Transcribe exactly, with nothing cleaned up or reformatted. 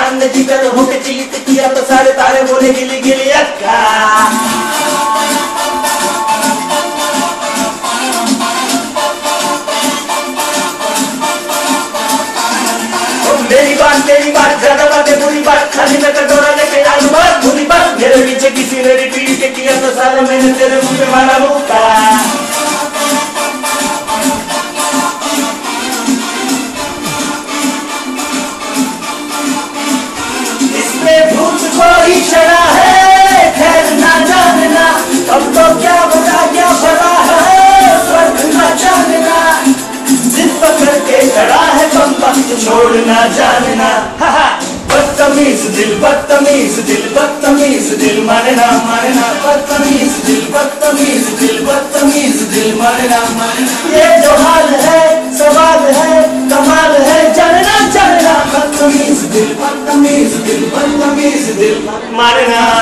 जान ने जीकर होके चीत किया तो सारे तारे बोले गिली गिली अक्का। मेरी बात तेरी बात ज्यादा बातें बुरी बात, खाली में कटोरा लेके आलू बात बुरी बात। मेरे पीछे किसी ने रिपीट किया तो सारा मैंने तेरे मुंह पे मारा मुक्का। इसमें भूत को ही चढ़ा है, खैर ना जानना अब तो क्या बुरा क्या भला है, स्वर्ग ना जानना जिद पकड़ के खड़ा है बम वक्त छोड़ना जानना। बदतमीज दिल बदतमीज दिल बदतमीज दिल मानना मानना, बदतमीज दिल बदतमीज दिल बदतमीज दिल मानना मानना। ये जो हाल है सवाल है कमाल है जानना जानना, बदतमीज दिल बदतमीज दिल बदतमीज दिल मानना।